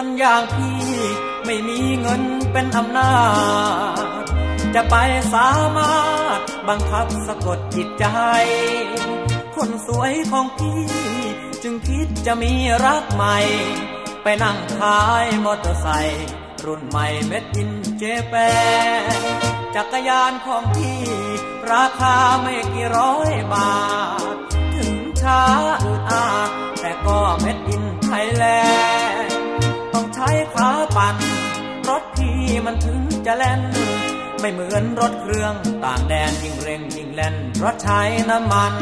คนอย่างพี่ไม่มีเงินเป็นอำนาจจะไปสามารถบังคับสะกดจิตใจคนสวยของพี่จึงคิดจะมีรักใหม่ไปนั่งขายมอเตอร์ไซค์รุ่นใหม่เม็ดอินเจแปนจักรยานของพี่ราคาไม่กี่ร้อยบาทถึงช้าอึดอัดแต่ก็เม็ดอินไทยแลนด์ต้องใช้ขาปั่นรถพี่มันถึงจะแล่นไม่เหมือนรถเครื่องต่างแดนยิ่งเร่งยิ่งแล่นรถใช้น้ำมัน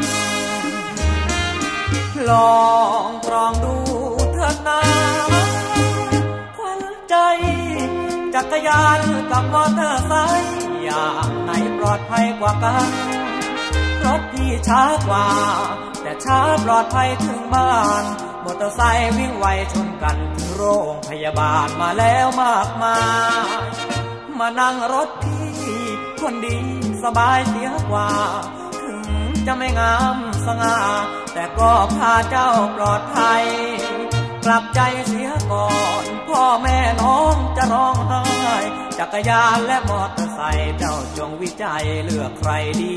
ลองตรองดูเถิดนะขวัญใจจักรยานกับมอเตอร์ไซค์อย่างไหนปลอดภัยกว่ากันรถพี่ช้ากว่าแต่ช้าปลอดภัยถึงบ้านมอเตอร์ไซค์วิ่งไวชนกันถึงโรงพยาบาลมาแล้วมากมายมานั่งรถพี่คนดีสบายเสียกว่าถึงจะไม่งามสง่าแต่ก็พาเจ้าปลอดภัยกลับใจเสียก่อนพ่อแม่น้องจะร้องไห้จักรยานและมอเตอร์ไซค์เจ้าจงวิจัยเลือกใครดี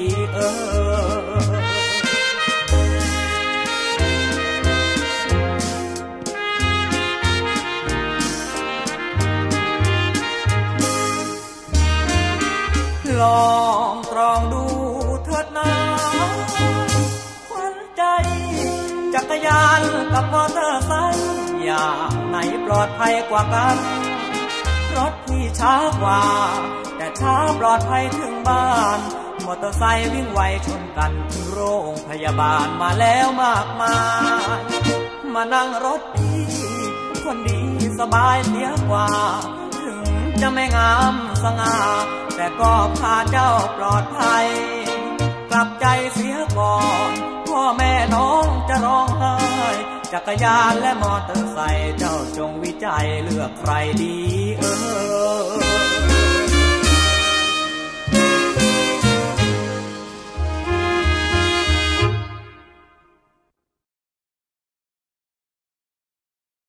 ลองตรองดูเถิดนะขวัญใจจักรยานกับมอเตอร์ไซค์อย่างไหนปลอดภัยกว่ากันรถพี่ช้ากว่าแต่ช้าปลอดภัยถึงบ้านมอเตอร์ไซค์วิ่งไวชนกันถึงโรงพยาบาลมาแล้วมากมายมานั่งรถพี่คนดีสบายเสียกว่าถึงจะไม่งามสง่าแต่ก็พาเจ้าปลอดภัยกลับใจเสียก่อนพ่อแม่น้องจะร้องไห้จักรยานและมอเตอร์ไซค์เจ้าจงวิจัยเลือกใครดี